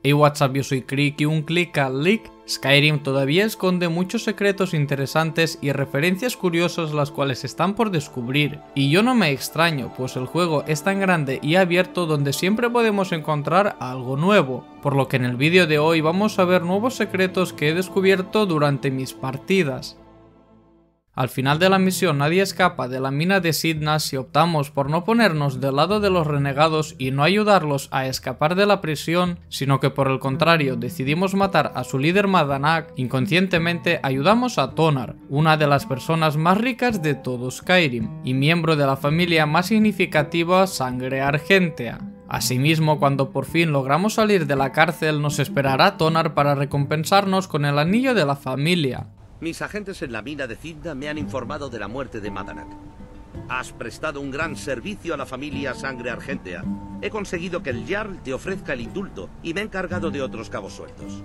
Hey, what's up, yo soy Krieg y un clic al leak. Skyrim todavía esconde muchos secretos interesantes y referencias curiosas las cuales están por descubrir. Y yo no me extraño, pues el juego es tan grande y abierto donde siempre podemos encontrar algo nuevo. Por lo que en el vídeo de hoy vamos a ver nuevos secretos que he descubierto durante mis partidas. Al final de la misión nadie escapa de la mina de Cidhna si optamos por no ponernos del lado de los renegados y no ayudarlos a escapar de la prisión, sino que por el contrario decidimos matar a su líder Madanak. Inconscientemente ayudamos a Thonar, una de las personas más ricas de todo Skyrim, y miembro de la familia más significativa Sangre Argentea. Asimismo, cuando por fin logramos salir de la cárcel, nos esperará Thonar para recompensarnos con el anillo de la familia. Mis agentes en la mina de Cidhna me han informado de la muerte de Madanak. Has prestado un gran servicio a la familia Sangre Argentea. He conseguido que el Jarl te ofrezca el indulto y me he encargado de otros cabos sueltos.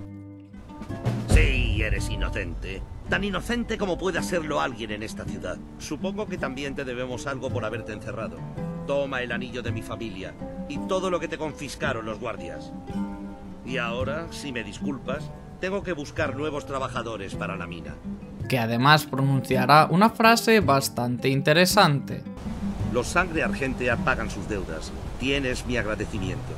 Sí, eres inocente. Tan inocente como pueda serlo alguien en esta ciudad. Supongo que también te debemos algo por haberte encerrado. Toma el anillo de mi familia y todo lo que te confiscaron los guardias. Y ahora, si me disculpas, tengo que buscar nuevos trabajadores para la mina. Que además pronunciará una frase bastante interesante. Los Sangre Argentea pagan sus deudas. Tienes mi agradecimiento.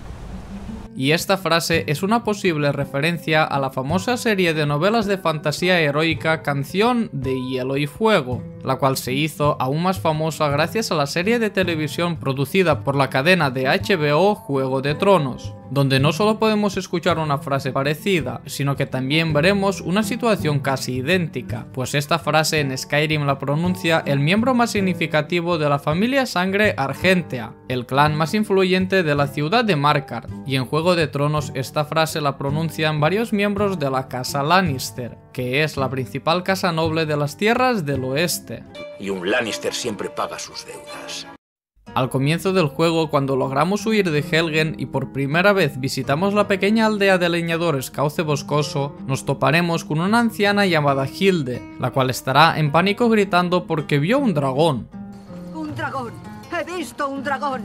Y esta frase es una posible referencia a la famosa serie de novelas de fantasía heroica Canción de Hielo y Fuego, la cual se hizo aún más famosa gracias a la serie de televisión producida por la cadena de HBO Juego de Tronos, donde no solo podemos escuchar una frase parecida, sino que también veremos una situación casi idéntica, pues esta frase en Skyrim la pronuncia el miembro más significativo de la familia Sangre Argentea, el clan más influyente de la ciudad de Markarth, y en Juego de Tronos esta frase la pronuncian varios miembros de la casa Lannister, que es la principal casa noble de las tierras del oeste. Y un Lannister siempre paga sus deudas. Al comienzo del juego, cuando logramos huir de Helgen y por primera vez visitamos la pequeña aldea de leñadores Cauce Boscoso, nos toparemos con una anciana llamada Hilde, la cual estará en pánico gritando porque vio un dragón. ¡Un dragón! ¡He visto un dragón!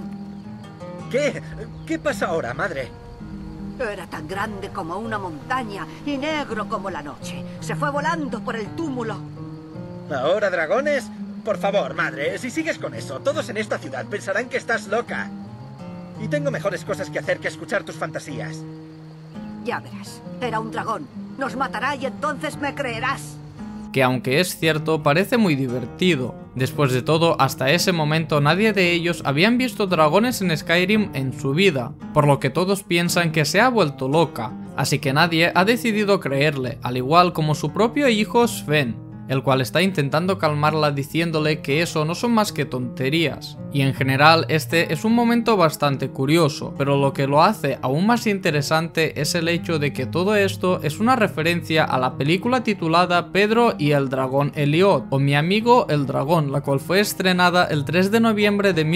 ¿Qué? ¿Qué pasa ahora, madre? Era tan grande como una montaña y negro como la noche. Se fue volando por el túmulo. ¿Ahora dragones? Por favor, madre, si sigues con eso, todos en esta ciudad pensarán que estás loca. Y tengo mejores cosas que hacer que escuchar tus fantasías. Ya verás, era un dragón. Nos matará y entonces me creerás. Que aunque es cierto, parece muy divertido. Después de todo, hasta ese momento nadie de ellos habían visto dragones en Skyrim en su vida, por lo que todos piensan que se ha vuelto loca, así que nadie ha decidido creerle, al igual como su propio hijo Sven, el cual está intentando calmarla diciéndole que eso no son más que tonterías. Y en general este es un momento bastante curioso, pero lo que lo hace aún más interesante es el hecho de que todo esto es una referencia a la película titulada Pedro y el dragón Elliot, o Mi amigo el dragón, la cual fue estrenada el 3 de noviembre de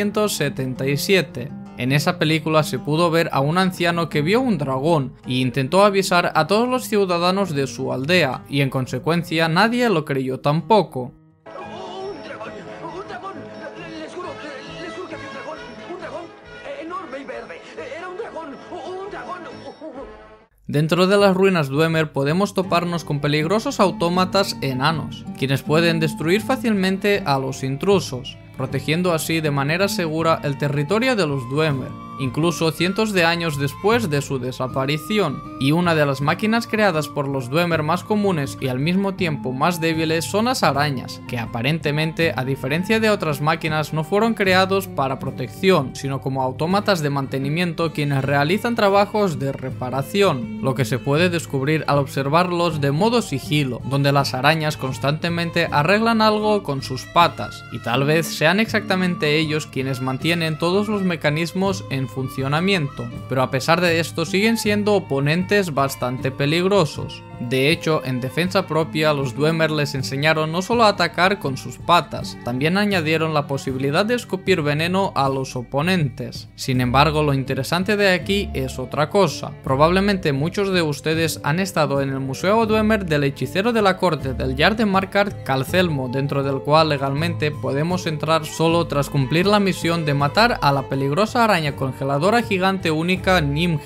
1977. En esa película se pudo ver a un anciano que vio un dragón e intentó avisar a todos los ciudadanos de su aldea, y en consecuencia nadie lo creyó tampoco. ¡Un dragón! ¡Un dragón! Les juro que había un dragón enorme y verde. Era un dragón, un dragón. Dentro de las ruinas Dwemer podemos toparnos con peligrosos autómatas enanos, quienes pueden destruir fácilmente a los intrusos, protegiendo así de manera segura el territorio de los Dwemer, incluso cientos de años después de su desaparición. Y una de las máquinas creadas por los Dwemer más comunes y al mismo tiempo más débiles son las arañas, que aparentemente, a diferencia de otras máquinas, no fueron creados para protección, sino como autómatas de mantenimiento quienes realizan trabajos de reparación, lo que se puede descubrir al observarlos de modo sigilo, donde las arañas constantemente arreglan algo con sus patas, y tal vez sean exactamente ellos quienes mantienen todos los mecanismos en funcionamiento, pero a pesar de esto siguen siendo oponentes bastante peligrosos. De hecho, en defensa propia, los Dwemer les enseñaron no solo a atacar con sus patas, también añadieron la posibilidad de escupir veneno a los oponentes. Sin embargo, lo interesante de aquí es otra cosa. Probablemente muchos de ustedes han estado en el Museo Dwemer del hechicero de la corte del Jarl de Markarth, Calcelmo, dentro del cual legalmente podemos entrar solo tras cumplir la misión de matar a la peligrosa araña congeladora gigante única Nimge.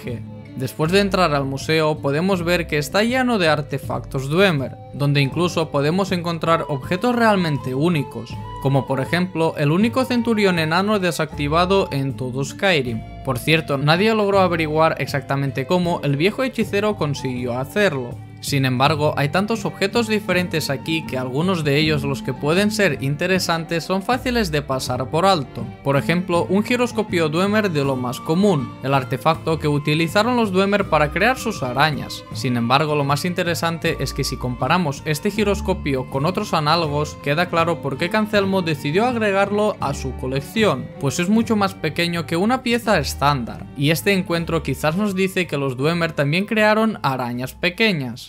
Después de entrar al museo podemos ver que está lleno de artefactos Dwemer, donde incluso podemos encontrar objetos realmente únicos, como por ejemplo el único centurión enano desactivado en todo Skyrim. Por cierto, nadie logró averiguar exactamente cómo el viejo hechicero consiguió hacerlo. Sin embargo, hay tantos objetos diferentes aquí que algunos de ellos, los que pueden ser interesantes, son fáciles de pasar por alto. Por ejemplo, un giroscopio Dwemer de lo más común, el artefacto que utilizaron los Dwemer para crear sus arañas. Sin embargo, lo más interesante es que si comparamos este giroscopio con otros análogos, queda claro por qué Cancelmo decidió agregarlo a su colección, pues es mucho más pequeño que una pieza estándar, y este encuentro quizás nos dice que los Dwemer también crearon arañas pequeñas.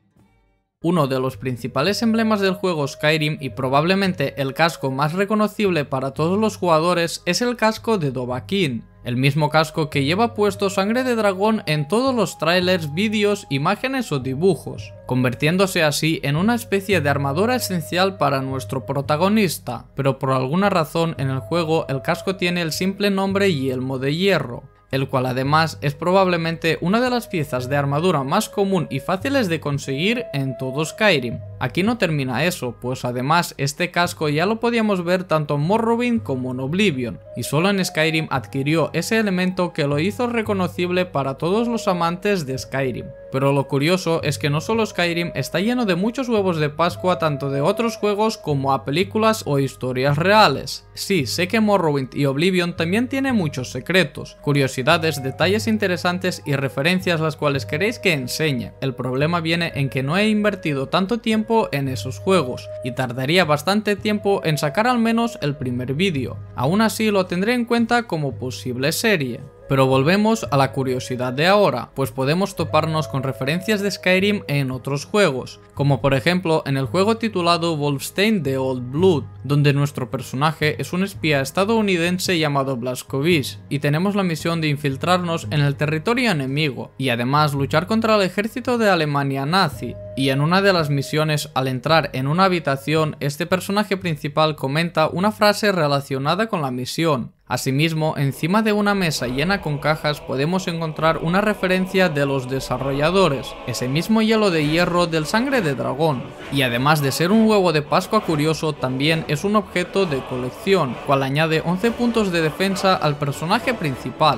Uno de los principales emblemas del juego Skyrim y probablemente el casco más reconocible para todos los jugadores es el casco de Dovahkiin, el mismo casco que lleva puesto Sangre de Dragón en todos los trailers, vídeos, imágenes o dibujos, convirtiéndose así en una especie de armadura esencial para nuestro protagonista, pero por alguna razón en el juego el casco tiene el simple nombre Yelmo de Hierro, el cual además es probablemente una de las piezas de armadura más común y fáciles de conseguir en todo Skyrim. Aquí no termina eso, pues además este casco ya lo podíamos ver tanto en Morrowind como en Oblivion, y solo en Skyrim adquirió ese elemento que lo hizo reconocible para todos los amantes de Skyrim. Pero lo curioso es que no solo Skyrim está lleno de muchos huevos de Pascua tanto de otros juegos como a películas o historias reales. Sí, sé que Morrowind y Oblivion también tienen muchos secretos, curiosidades, detalles interesantes y referencias las cuales queréis que enseñe. El problema viene en que no he invertido tanto tiempo en esos juegos y tardaría bastante tiempo en sacar al menos el primer vídeo. Aún así lo tendré en cuenta como posible serie. Pero volvemos a la curiosidad de ahora, pues podemos toparnos con referencias de Skyrim en otros juegos, como por ejemplo en el juego titulado Wolfenstein: The Old Blood, donde nuestro personaje es un espía estadounidense llamado Blazkowicz, y tenemos la misión de infiltrarnos en el territorio enemigo, y además luchar contra el ejército de Alemania nazi. Y en una de las misiones, al entrar en una habitación, este personaje principal comenta una frase relacionada con la misión. Asimismo, encima de una mesa llena con cajas podemos encontrar una referencia de los desarrolladores, ese mismo hielo de hierro del Sangre de Dragón. Y además de ser un huevo de Pascua curioso, también es un objeto de colección, cual añade 11 puntos de defensa al personaje principal.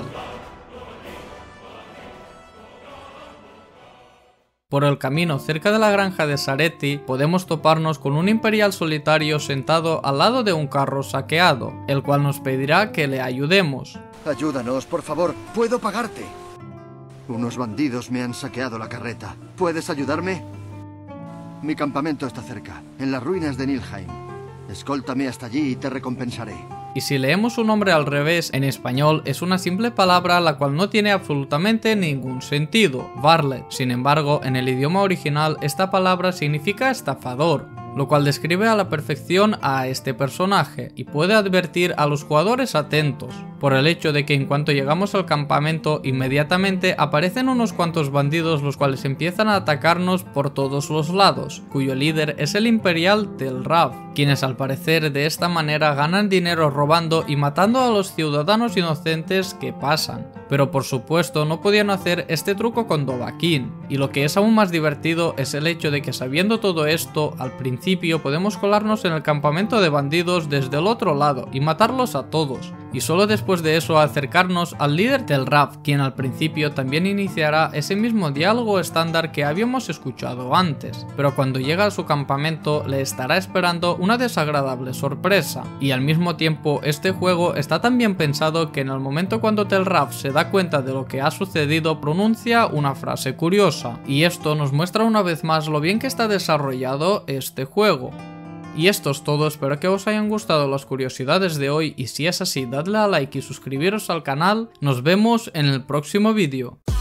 Por el camino cerca de la granja de Sareti podemos toparnos con un imperial solitario sentado al lado de un carro saqueado, el cual nos pedirá que le ayudemos. Ayúdanos, por favor, puedo pagarte. Unos bandidos me han saqueado la carreta. ¿Puedes ayudarme? Mi campamento está cerca, en las ruinas de Nilfheim. Escóltame hasta allí y te recompensaré. Y si leemos su nombre al revés, en español es una simple palabra la cual no tiene absolutamente ningún sentido, varlet. Sin embargo, en el idioma original esta palabra significa estafador, lo cual describe a la perfección a este personaje y puede advertir a los jugadores atentos, por el hecho de que en cuanto llegamos al campamento inmediatamente aparecen unos cuantos bandidos los cuales empiezan a atacarnos por todos los lados, cuyo líder es el imperial Tel Rav, quienes al parecer de esta manera ganan dinero robando y matando a los ciudadanos inocentes que pasan. Pero por supuesto no podían hacer este truco con Dovahkiin, y lo que es aún más divertido es el hecho de que sabiendo todo esto, al principio podemos colarnos en el campamento de bandidos desde el otro lado y matarlos a todos, y solo después de eso acercarnos al líder Tel Rav, quien al principio también iniciará ese mismo diálogo estándar que habíamos escuchado antes, pero cuando llega a su campamento le estará esperando una desagradable sorpresa, y al mismo tiempo este juego está tan bien pensado que en el momento cuando Tel Rav se da cuenta de lo que ha sucedido pronuncia una frase curiosa, y esto nos muestra una vez más lo bien que está desarrollado este juego. Y esto es todo, espero que os hayan gustado las curiosidades de hoy y si es así dadle a like y suscribiros al canal, nos vemos en el próximo vídeo.